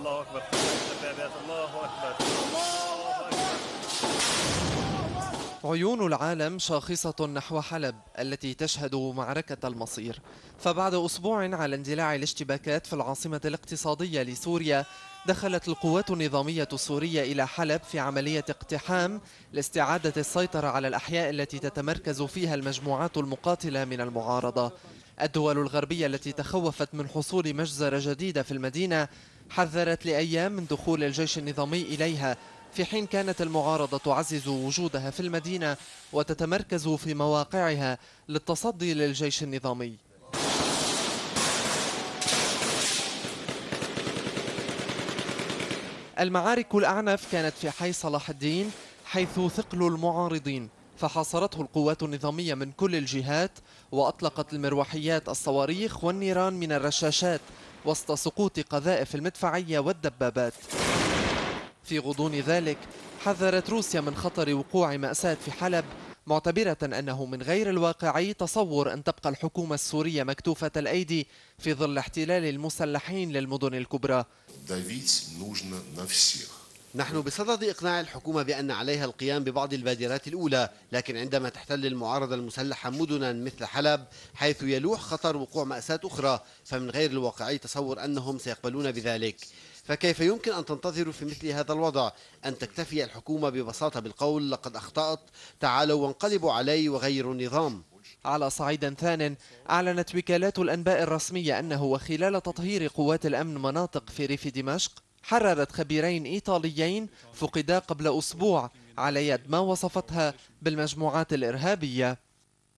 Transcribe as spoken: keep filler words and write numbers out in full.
الله أكبر. الله أكبر. الله أكبر. عيون العالم شاخصة نحو حلب التي تشهد معركة المصير. فبعد أسبوع على اندلاع الاشتباكات في العاصمة الاقتصادية لسوريا، دخلت القوات النظامية السورية إلى حلب في عملية اقتحام لاستعادة السيطرة على الأحياء التي تتمركز فيها المجموعات المقاتلة من المعارضة. الدول الغربية التي تخوفت من حصول مجزرة جديدة في المدينة حذرت لأيام من دخول الجيش النظامي إليها، في حين كانت المعارضة تعزز وجودها في المدينة وتتمركز في مواقعها للتصدي للجيش النظامي. المعارك الأعنف كانت في حي صلاح الدين، حيث ثقل المعارضين فحاصرته القوات النظامية من كل الجهات، وأطلقت المروحيات الصواريخ والنيران من الرشاشات وسط سقوط قذائف المدفعية والدبابات. في غضون ذلك حذرت روسيا من خطر وقوع مأساة في حلب، معتبرة أنه من غير الواقعي تصور أن تبقى الحكومة السورية مكتوفة الأيدي في ظل احتلال المسلحين للمدن الكبرى. نحن بصدد إقناع الحكومة بأن عليها القيام ببعض البادرات الأولى، لكن عندما تحتل المعارضة المسلحة مدنا مثل حلب حيث يلوح خطر وقوع مأساة أخرى، فمن غير الواقعي تصور أنهم سيقبلون بذلك. فكيف يمكن أن تنتظروا في مثل هذا الوضع؟ أن تكتفي الحكومة ببساطة بالقول لقد أخطأت، تعالوا وانقلبوا علي وغيروا النظام. على صعيد ثان، أعلنت وكالات الأنباء الرسمية أنه وخلال تطهير قوات الأمن مناطق في ريف دمشق، حررت خبيرين إيطاليين فقدا قبل أسبوع على يد ما وصفتها بالمجموعات الإرهابية.